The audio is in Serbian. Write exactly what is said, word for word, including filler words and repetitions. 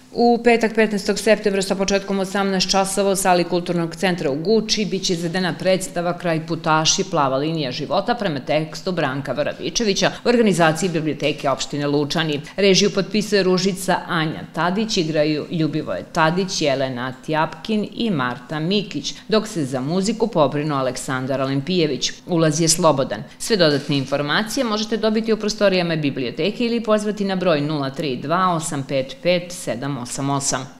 U petak petnaestog septembra sa početkom osamnaest časova u sali Kulturnog centra u Guči biće izvedena predstava Kraj putaši, plava linija života prema tekstu Branka Radičevića u organizaciji Biblioteke opštine Lučani. Režiju potpisuje Ružica Anja Tadić, igraju Ljubivoje Tadić, Jelena Tjapkin i Marta Mikić, dok se za muziku pobrinuo Aleksandar Olimpijević. Ulaz je slobodan. Sve dodatne informacije možete dobiti u prostorijama biblioteke ili pozvati na broj nula tri dva osam pet pet sedam osam osam.